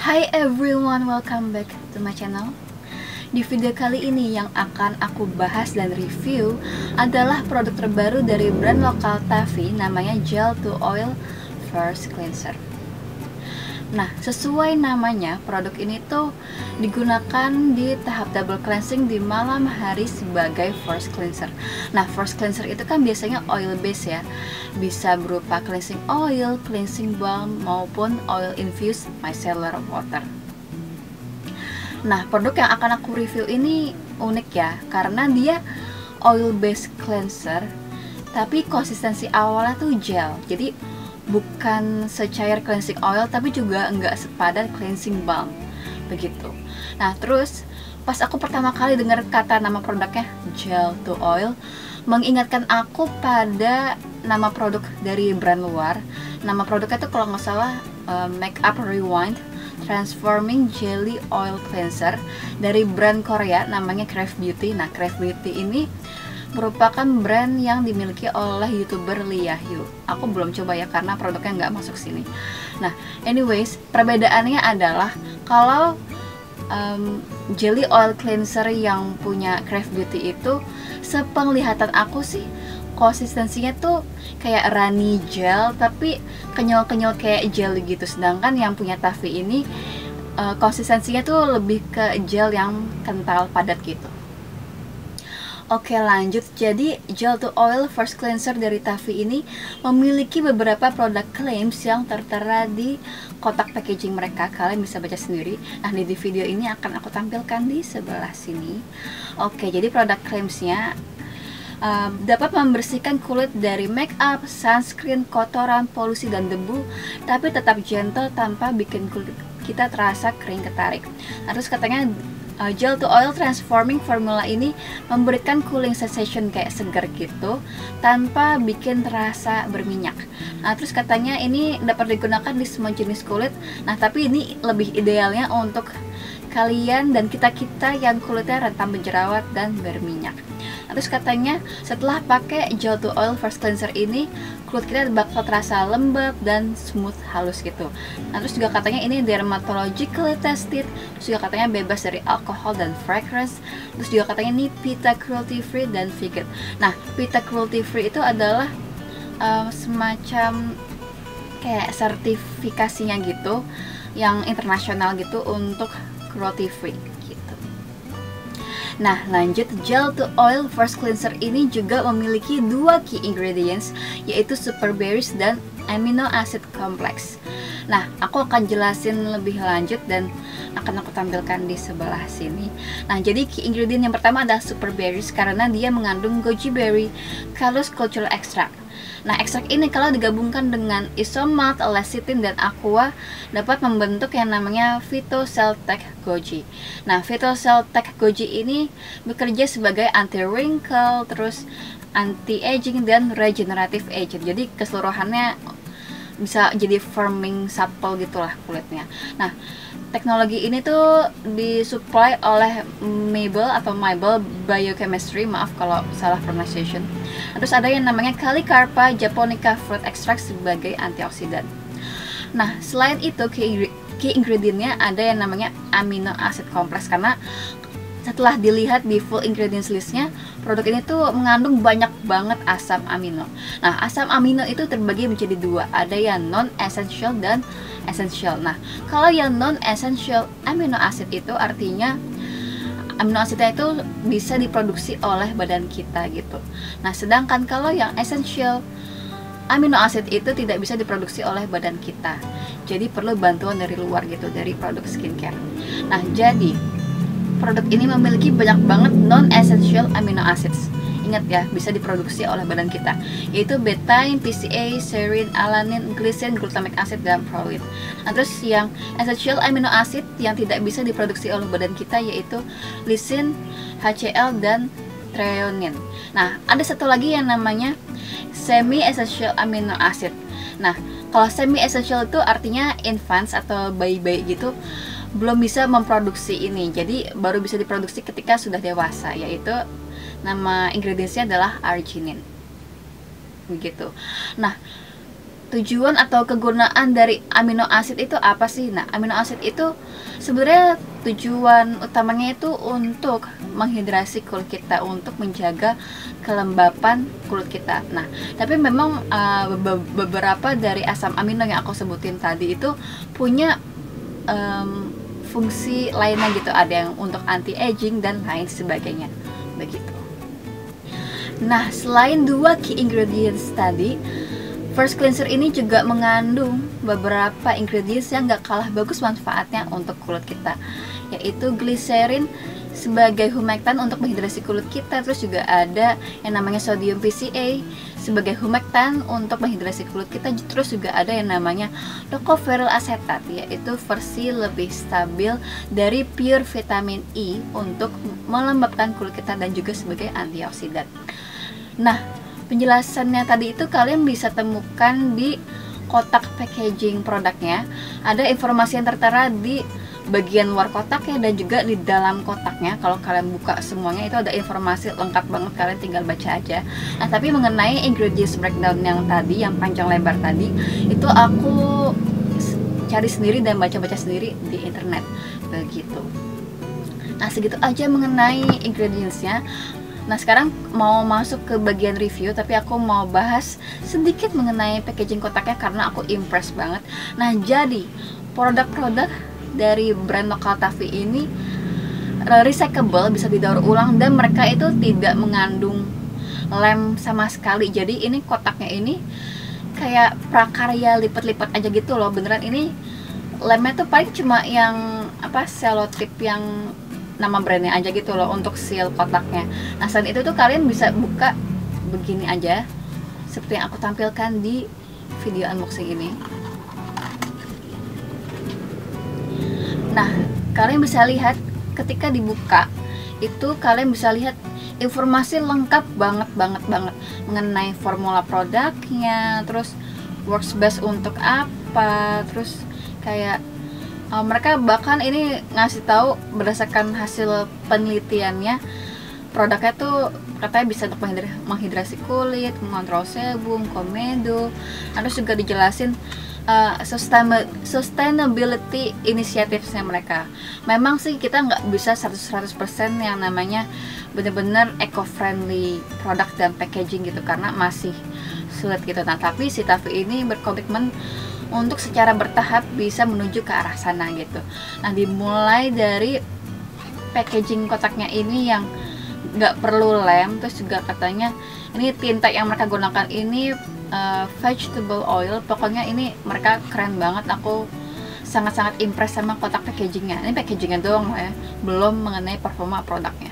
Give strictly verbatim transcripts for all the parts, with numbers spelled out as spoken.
Hi everyone, welcome back to my channel. Di video kali ini yang akan aku bahas dan review adalah produk terbaru dari brand lokal Taffy, namanya Gel to Oil Face Cleanser. Nah, sesuai namanya, produk ini tuh digunakan di tahap double cleansing di malam hari sebagai face cleanser. Nah, face cleanser itu kan biasanya oil base ya, bisa berupa cleansing oil, cleansing balm, maupun oil infused micellar water. Nah, produk yang akan aku review ini unik ya, karena dia oil based cleanser, tapi konsistensi awalnya tuh gel. Jadi bukan secair cleansing oil, tapi juga enggak sepadat cleansing balm begitu. Nah, terus pas aku pertama kali dengar kata nama produknya Gel to Oil, mengingatkan aku pada nama produk dari brand luar. Nama produknya itu kalau nggak salah uh, Makeup Rewind Transforming Jelly Oil Cleanser dari brand Korea namanya Crave Beauty. Nah, Crave Beauty ini merupakan brand yang dimiliki oleh youtuber Lee Yahyu. Aku belum coba ya karena produknya nggak masuk sini. Nah, anyways, perbedaannya adalah kalau um, jelly oil cleanser yang punya Crave Beauty itu, sepenglihatan aku sih konsistensinya tuh kayak runny gel tapi kenyal-kenyal kayak jelly gitu. Sedangkan yang punya Taffy ini uh, konsistensinya tuh lebih ke gel yang kental padat gitu. Oke, lanjut. Jadi Gel to Oil Face Cleanser dari Taffy ini memiliki beberapa produk claims yang tertera di kotak packaging mereka. Kalian bisa baca sendiri. Nah, di video ini akan aku tampilkan di sebelah sini. Oke, jadi produk claimsnya uh, dapat membersihkan kulit dari make up, sunscreen, kotoran, polusi, dan debu, tapi tetap gentle tanpa bikin kulit kita terasa kering ketarik. Nah, terus katanya Uh, Gel to Oil Transforming Formula ini memberikan cooling sensation kayak segar gitu tanpa bikin terasa berminyak. Nah, terus katanya ini dapat digunakan di semua jenis kulit. Nah, tapi ini lebih idealnya untuk kalian dan kita-kita yang kulitnya rentan berjerawat dan berminyak. Nah, terus katanya setelah pakai Gel to Oil Face Cleanser ini, kulit kita bakal terasa lembab dan smooth, halus gitu. Nah, terus juga katanya ini dermatologically tested, terus juga katanya bebas dari alkohol dan fragrance, terus juga katanya ini PETA cruelty free dan vegan. Nah, PETA cruelty free itu adalah um, semacam kayak sertifikasinya gitu, yang internasional gitu untuk cruelty free gitu. Nah, lanjut, Gel to Oil Face Cleanser ini juga memiliki dua key ingredients, yaitu super berries dan amino acid complex. Nah, aku akan jelasin lebih lanjut dan akan aku tampilkan di sebelah sini. Nah, jadi key ingredient yang pertama adalah super berries karena dia mengandung goji berry, callus cultural extract. Nah, ekstrak ini kalau digabungkan dengan isomalt, lecithin, dan aqua dapat membentuk yang namanya Phytoceltec goji. Nah, Phytoceltec goji ini bekerja sebagai anti wrinkle, terus anti aging dan regenerative agent. Jadi keseluruhannya bisa jadi firming, supple gitulah kulitnya. Nah, teknologi ini tuh disupply oleh Mabel atau Mabel Biochemistry, maaf kalau salah pronunciation. Terus ada yang namanya Calicarpa japonica fruit extract sebagai antioksidan. Nah, selain itu key, key ingredientnya ada yang namanya amino acid complex, karena setelah dilihat di full ingredients listnya, produk ini tuh mengandung banyak banget asam amino. Nah, asam amino itu terbagi menjadi dua, ada yang non-essential dan essential. Nah, kalau yang non-essential amino acid itu artinya amino asidnya itu bisa diproduksi oleh badan kita gitu. Nah, sedangkan kalau yang essential amino acid itu tidak bisa diproduksi oleh badan kita. Jadi perlu bantuan dari luar gitu, dari produk skincare. Nah, jadi produk ini memiliki banyak banget non-essential amino acids. Ingat ya, bisa diproduksi oleh badan kita, yaitu betaine, P C A, serine, alanin, glycine, glutamic acid, dan proline. Nah, terus yang essential amino acid yang tidak bisa diproduksi oleh badan kita yaitu lysine, H C L, dan threonine. Nah, ada satu lagi yang namanya semi essential amino acid. Nah, kalau semi essential itu artinya infants atau bayi-bayi gitu belum bisa memproduksi ini, jadi baru bisa diproduksi ketika sudah dewasa, yaitu nama ingredientsnya adalah arginine begitu. Nah, tujuan atau kegunaan dari amino acid itu apa sih? Nah, amino acid itu sebenarnya tujuan utamanya itu untuk menghidrasi kulit kita, untuk menjaga kelembapan kulit kita. Nah, tapi memang uh, be beberapa dari asam amino yang aku sebutin tadi itu punya um, fungsi lainnya gitu, ada yang untuk anti aging dan lain sebagainya begitu. Nah, selain dua key ingredients tadi, First Cleanser ini juga mengandung beberapa ingredients yang gak kalah bagus manfaatnya untuk kulit kita, yaitu glycerin sebagai humektan untuk menghidrasi kulit kita. Terus juga ada yang namanya sodium P C A sebagai humektan untuk menghidrasi kulit kita. Terus juga ada yang namanya tocopherol asetat, yaitu versi lebih stabil dari pure vitamin E untuk melembabkan kulit kita dan juga sebagai antioksidan. Nah, penjelasannya tadi itu kalian bisa temukan di kotak packaging produknya. Ada informasi yang tertera di bagian luar kotaknya dan juga di dalam kotaknya. Kalau kalian buka semuanya itu ada informasi lengkap banget, kalian tinggal baca aja. Nah, tapi mengenai ingredients breakdown yang tadi, yang panjang lebar tadi, itu aku cari sendiri dan baca-baca sendiri di internet begitu. Nah, segitu aja mengenai ingredientsnya. Nah, sekarang mau masuk ke bagian review, tapi aku mau bahas sedikit mengenai packaging kotaknya karena aku impress banget. Nah, jadi produk-produk dari brand lokal Taffy ini recyclable, bisa didaur ulang, dan mereka itu tidak mengandung lem sama sekali. Jadi ini kotaknya ini kayak prakarya lipat-lipat aja gitu loh, beneran. Ini lemnya tuh paling cuma yang apa, selotip yang nama brandnya aja gitu loh untuk seal kotaknya. Nah, selain itu tuh kalian bisa buka begini aja seperti yang aku tampilkan di video unboxing ini. Nah, kalian bisa lihat ketika dibuka itu kalian bisa lihat informasi lengkap banget banget banget mengenai formula produknya, terus works best untuk apa, terus kayak Uh, mereka bahkan ini ngasih tahu berdasarkan hasil penelitiannya, produknya tuh katanya bisa untuk menghidrasi kulit, mengontrol sebum, komedo. Terus juga dijelasin uh, sustainability initiatives-nya mereka. Memang sih kita nggak bisa seratus persen yang namanya bener-bener eco-friendly produk dan packaging gitu, karena masih sulit gitu. Nah, tapi si Taffy ini berkomitmen untuk secara bertahap bisa menuju ke arah sana gitu. Nah, dimulai dari packaging kotaknya ini yang nggak perlu lem, terus juga katanya ini tinta yang mereka gunakan ini uh, vegetable oil. Pokoknya ini mereka keren banget. Aku sangat-sangat impress sama kotak packagingnya. Ini packagingnya doang ya, belum mengenai performa produknya.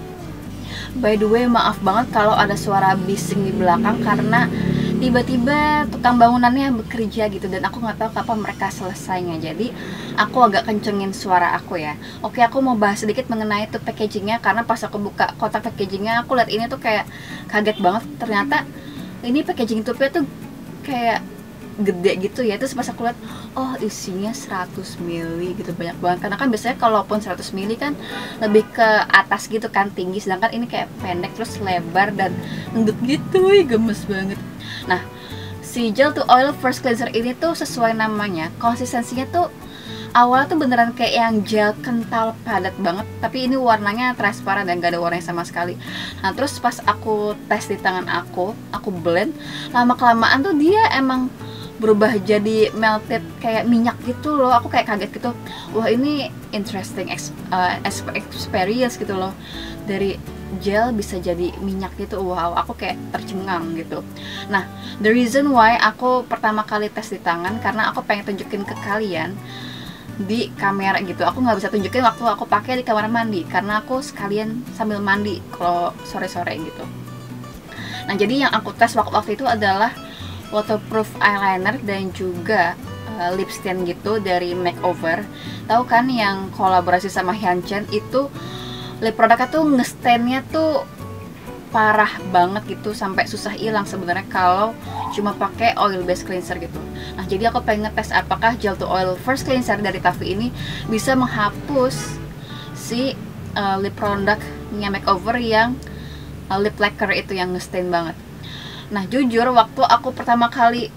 By the way, maaf banget kalau ada suara bising di belakang karena tiba-tiba tukang bangunannya bekerja gitu, dan aku nggak tahu kapan mereka selesainya, jadi aku agak kencengin suara aku ya. Oke, aku mau bahas sedikit mengenai tuh packagingnya, karena pas aku buka kotak packagingnya aku lihat ini tuh kayak kaget banget. Ternyata ini packaging tupnya tuh kayak gede gitu ya. Terus pas aku lihat, oh isinya seratus mililiter gitu, banyak banget. Karena kan biasanya kalaupun seratus mililiter kan lebih ke atas gitu kan, tinggi, sedangkan ini kayak pendek terus lebar dan endut gitu, wih, gemes banget. Nah, si gel to oil first cleanser ini tuh sesuai namanya, konsistensinya tuh awalnya tuh beneran kayak yang gel kental padat banget, tapi ini warnanya transparan dan gak ada warnanya sama sekali. Nah, terus pas aku tes di tangan aku, aku blend, lama kelamaan tuh dia emang berubah jadi melted kayak minyak gitu loh. Aku kayak kaget gitu, wah ini interesting uh, experience gitu loh, dari gel bisa jadi minyak gitu. Wow, aku kayak tercengang gitu. Nah, the reason why aku pertama kali tes di tangan karena aku pengen tunjukin ke kalian di kamera gitu. Aku nggak bisa tunjukin waktu aku pakai di kamar mandi karena aku sekalian sambil mandi kalau sore-sore gitu. Nah, jadi yang aku tes waktu itu adalah waterproof eyeliner dan juga uh, lip stain gitu dari Makeover. Tahu kan yang kolaborasi sama Hyunchen itu, lip produknya tuh nge-stainnya tuh parah banget gitu, sampai susah hilang sebenarnya kalau cuma pakai oil based cleanser gitu. Nah, jadi aku pengen ngetes apakah gel to oil first cleanser dari Taffy ini bisa menghapus si uh, lip produknya Makeover yang uh, lip lacquer itu yang nge-stain banget. Nah, jujur waktu aku pertama kali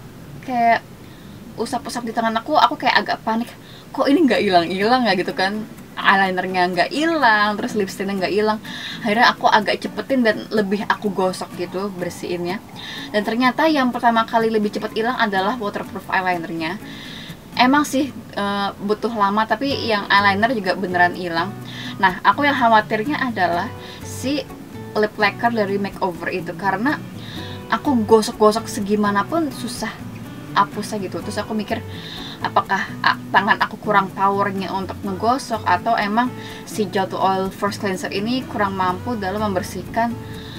kayak usap-usap di tangan aku, aku kayak agak panik, kok ini nggak hilang-hilang ya gitu kan, eyelinernya nggak hilang, terus lip stain-nya nggak hilang. Akhirnya aku agak cepetin dan lebih aku gosok gitu bersihinnya. Dan ternyata yang pertama kali lebih cepet hilang adalah waterproof eyelinernya. Emang sih e, butuh lama, tapi yang eyeliner juga beneran hilang. Nah, aku yang khawatirnya adalah si lip lacquer dari makeover itu, karena aku gosok-gosok segimanapun susah hapusnya gitu. Terus aku mikir, apakah tangan aku kurang powernya untuk ngegosok, atau emang si Gel to Oil First Cleanser ini kurang mampu dalam membersihkan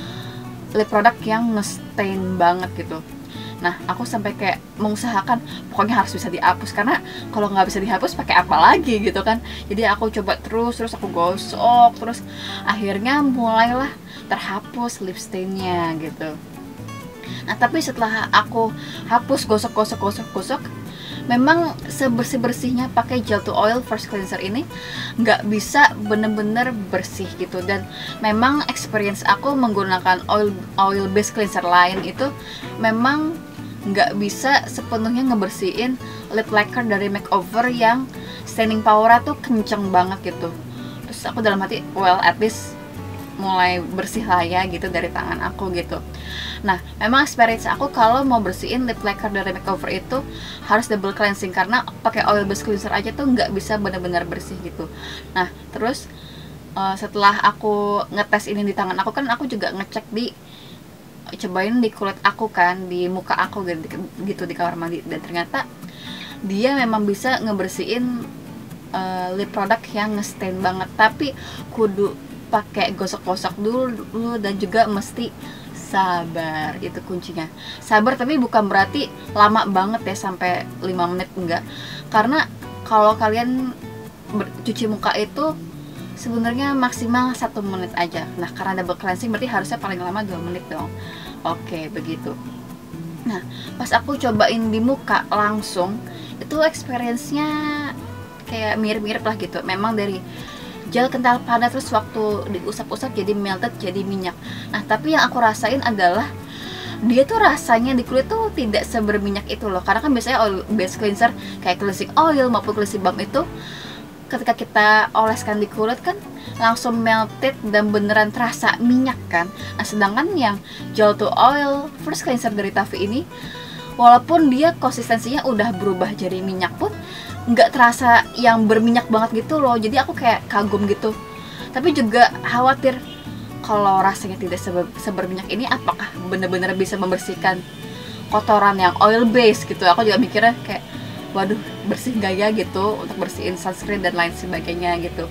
lip product yang nge-stain banget gitu. Nah, aku sampai kayak mengusahakan pokoknya harus bisa dihapus, karena kalau nggak bisa dihapus pakai apa lagi gitu kan. Jadi aku coba terus, terus aku gosok, terus akhirnya mulailah terhapus lip stainnya gitu. Nah, tapi setelah aku hapus, gosok, gosok, gosok, gosok, memang sebersih-bersihnya pakai Gel to Oil First Cleanser ini nggak bisa bener-bener bersih gitu. Dan memang experience aku menggunakan oil oil based cleanser lain itu memang nggak bisa sepenuhnya ngebersihin lip lacquer dari makeover yang staining power tuh kenceng banget gitu. Terus aku dalam hati, well at least mulai bersih lah ya gitu dari tangan aku gitu. Nah, memang experience aku kalau mau bersihin lip lacquer dari makeover itu harus double cleansing, karena pakai oil based cleanser aja tuh nggak bisa benar-benar bersih gitu. Nah, terus uh, setelah aku ngetes ini di tangan aku, kan aku juga ngecek di cobain di kulit aku kan, di muka aku gitu, gitu di kamar mandi, dan ternyata dia memang bisa ngebersihin uh, lip product yang nge-stain banget, tapi kudu pakai gosok-gosok dulu, dulu dan juga mesti sabar, itu kuncinya. Sabar, tapi bukan berarti lama banget ya sampai lima menit, enggak. Karena kalau kalian cuci muka itu sebenarnya maksimal satu menit aja. Nah, karena double cleansing berarti harusnya paling lama dua menit dong. Oke, begitu. Nah, pas aku cobain di muka langsung, itu experience-nya kayak mirip-mirip lah gitu. Memang dari gel kental padat, terus waktu diusap-usap jadi melted, jadi minyak. Nah, tapi yang aku rasain adalah dia tuh rasanya di kulit tuh tidak seberminyak itu loh. Karena kan biasanya oil based cleanser kayak cleansing oil maupun cleansing balm itu ketika kita oleskan di kulit kan langsung melted dan beneran terasa minyak kan. Nah, sedangkan yang Gel to Oil First Cleanser dari Taffy ini, walaupun dia konsistensinya udah berubah jadi minyak pun nggak terasa yang berminyak banget gitu loh. Jadi aku kayak kagum gitu, tapi juga khawatir kalau rasanya tidak seber, seberminyak ini apakah bener-bener bisa membersihkan kotoran yang oil base gitu. Aku juga mikirnya kayak, waduh, bersih gak ya gitu untuk bersihin sunscreen dan lain sebagainya gitu.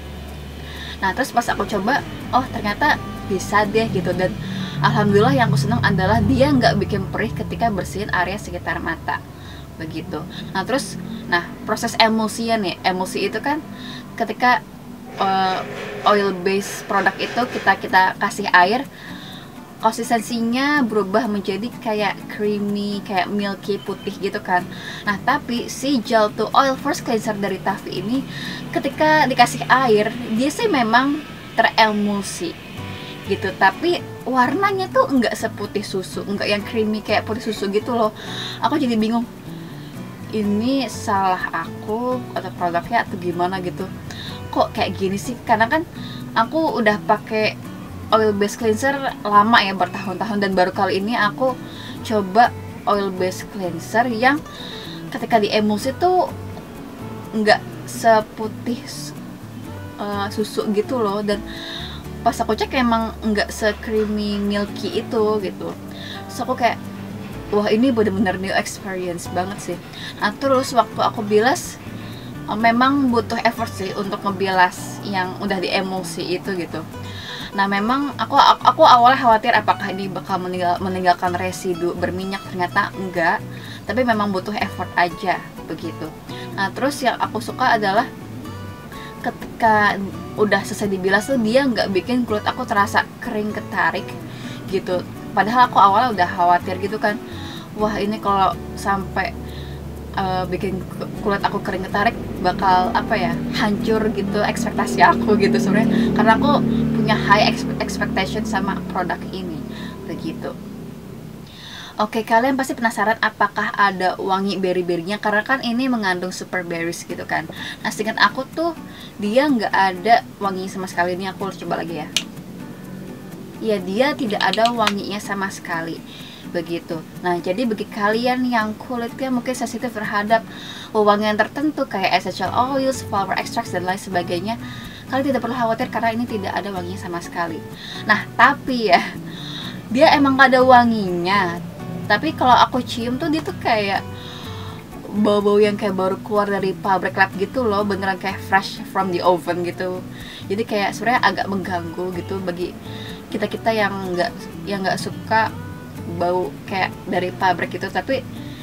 Nah, terus pas aku coba, oh ternyata bisa deh gitu. Dan alhamdulillah yang aku senang adalah dia nggak bikin perih ketika bersihin area sekitar mata begitu. Nah, terus nah proses emulsinya nih, emulsi itu kan ketika uh, oil based produk itu kita kita kasih air, konsistensinya berubah menjadi kayak creamy, kayak milky, putih gitu kan. Nah, tapi si Gel to Oil First Cleanser dari Taffy ini ketika dikasih air, dia sih memang teremulsi gitu, tapi warnanya tuh enggak seputih susu, enggak yang creamy kayak putih susu gitu loh. Aku jadi bingung, ini salah aku atau produknya atau gimana gitu, kok kayak gini sih. Karena kan aku udah pakai oil based cleanser lama ya, bertahun-tahun, dan baru kali ini aku coba oil based cleanser yang ketika diemulsi tuh nggak seputih uh, susu gitu loh. Dan pas aku cek emang nggak se-creamy milky itu gitu. Terus aku kayak, wah ini bener-bener new experience banget sih. Nah, terus waktu aku bilas, uh, memang butuh effort sih untuk ngebilas yang udah diemulsi itu gitu. Nah, memang aku aku awalnya khawatir apakah ini bakal meninggal, meninggalkan residu berminyak, ternyata enggak. Tapi memang butuh effort aja begitu. Nah, terus yang aku suka adalah ketika udah selesai dibilas tuh dia nggak bikin kulit aku terasa kering ketarik gitu. Padahal aku awalnya udah khawatir gitu kan, wah ini kalau sampai Uh, bikin kulit aku kering ketarik bakal apa ya, hancur gitu ekspektasi aku gitu sebenarnya, karena aku punya high expectation sama produk ini begitu. Oke, kalian pasti penasaran apakah ada wangi berry-berrynya, karena kan ini mengandung super berries gitu kan. Nah, seingat aku tuh dia nggak ada wangi sama sekali. Ini aku coba lagi ya. Ya, dia tidak ada wanginya sama sekali. Begitu. Nah, jadi bagi kalian yang kulitnya mungkin sensitif terhadap wewangian tertentu kayak essential oils, flower extracts dan lain sebagainya, kalian tidak perlu khawatir karena ini tidak ada wanginya sama sekali. Nah, tapi ya, dia emang gak ada wanginya. Tapi kalau aku cium tuh dia tuh kayak bau-bau yang kayak baru keluar dari pabrik lab gitu loh, beneran kayak fresh from the oven gitu. Jadi kayak sebenarnya agak mengganggu gitu bagi kita-kita yang nggak yang nggak suka bau kayak dari pabrik gitu. Tapi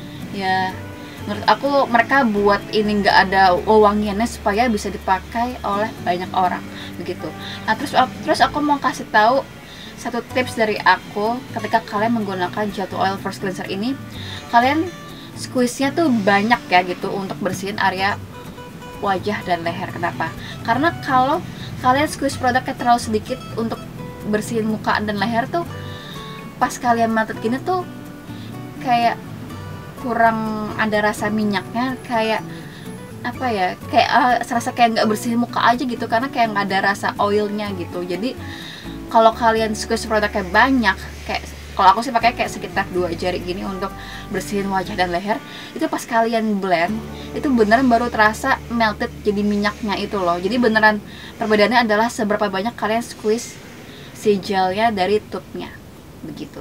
ya menurut aku mereka buat ini nggak ada wewangiannya supaya bisa dipakai oleh banyak orang begitu. Nah, terus terus aku mau kasih tahu satu tips dari aku ketika kalian menggunakan Gel to Oil First Cleanser ini. Kalian squeeze-nya tuh banyak ya gitu untuk bersihin area wajah dan leher. Kenapa? Karena kalau kalian squeeze produknya terlalu sedikit untuk bersihin muka dan leher tuh, pas kalian matet gini tuh kayak kurang ada rasa minyaknya, kayak apa ya, kayak uh, serasa kayak nggak bersihin muka aja gitu, karena kayak nggak ada rasa oilnya gitu. Jadi kalau kalian squeeze produknya banyak, kayak kalau aku sih pakai kayak sekitar dua jari gini untuk bersihin wajah dan leher, itu pas kalian blend itu beneran baru terasa melted jadi minyaknya itu loh. Jadi beneran perbedaannya adalah seberapa banyak kalian squeeze si gelnya dari tube-nya begitu.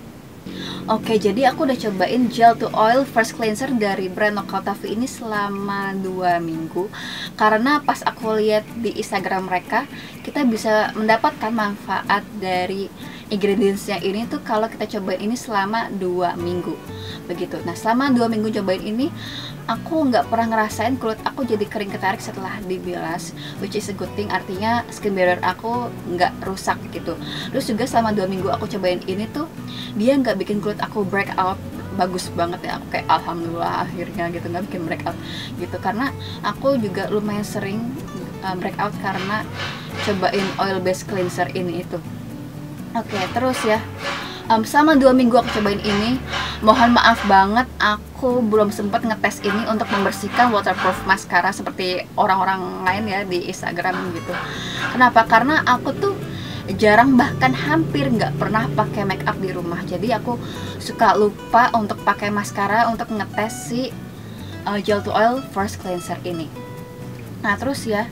Oke, jadi aku udah cobain Gel to Oil First Cleanser dari brand Local Taffy ini selama dua minggu. Karena pas aku lihat di Instagram mereka, kita bisa mendapatkan manfaat dari ingredientsnya ini tuh kalau kita cobain ini selama dua minggu begitu. Nah, selama dua minggu cobain ini, aku nggak pernah ngerasain kulit aku jadi kering ketarik setelah dibilas, which is a good thing, artinya skin barrier aku nggak rusak gitu. Terus juga selama dua minggu aku cobain ini tuh, dia nggak bikin kulit aku breakout. Bagus banget ya, aku kayak alhamdulillah akhirnya gitu, nggak bikin breakout gitu. Karena aku juga lumayan sering uh, breakout karena cobain oil based cleanser ini itu. Oke, terus ya, um, selama dua minggu aku cobain ini, mohon maaf banget aku belum sempat ngetes ini untuk membersihkan waterproof mascara seperti orang-orang lain ya di Instagram gitu. Kenapa? Karena aku tuh jarang, bahkan hampir nggak pernah pakai make up di rumah. Jadi aku suka lupa untuk pakai maskara untuk ngetes si uh, Gel to Oil First Cleanser ini. Nah, terus ya,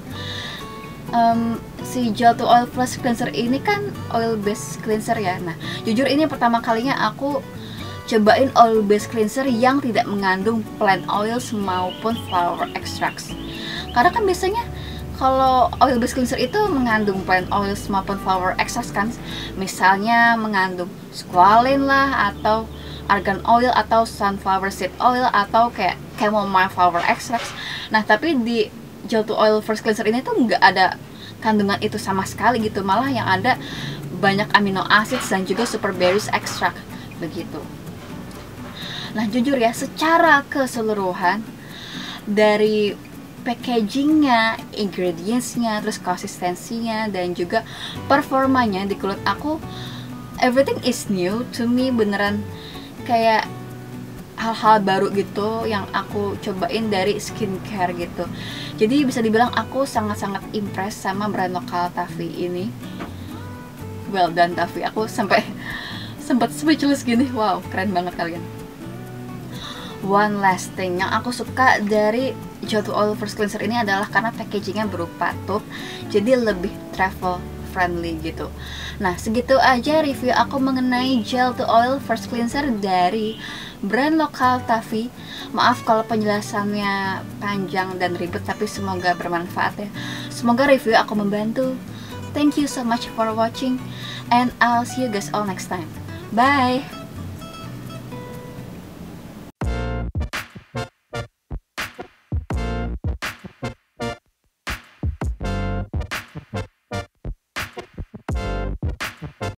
um, si Gel to Oil First Cleanser ini kan oil based cleanser ya. Nah, jujur ini pertama kalinya aku cobain oil based cleanser yang tidak mengandung plant oils maupun flower extracts. Karena kan biasanya kalau oil based cleanser itu mengandung plant oils maupun flower extracts kan, misalnya mengandung squalane lah, atau argan oil, atau sunflower seed oil, atau kayak chamomile flower extracts. Nah, tapi di Gel to Oil First Cleanser ini tuh nggak ada kandungan itu sama sekali gitu, malah yang ada banyak amino acids dan juga super berries extract begitu. Nah, jujur ya, secara keseluruhan dari packagingnya, ingredientsnya, terus konsistensinya, dan juga performanya di kulit aku, everything is new to me. Beneran kayak hal-hal baru gitu yang aku cobain dari skincare gitu. Jadi bisa dibilang aku sangat-sangat impress sama brand lokal Taffy ini. Well done Taffy, aku sampai sempat speechless gini. Wow, keren banget kalian. One last thing yang aku suka dari Gel to Oil First Cleanser ini adalah karena packagingnya berupa tube, jadi lebih travel friendly gitu. Nah, segitu aja review aku mengenai Gel to Oil First Cleanser dari brand lokal Taffy. Maaf kalau penjelasannya panjang dan ribet, tapi semoga bermanfaat ya. Semoga review aku membantu. Thank you so much for watching, and I'll see you guys all next time. Bye!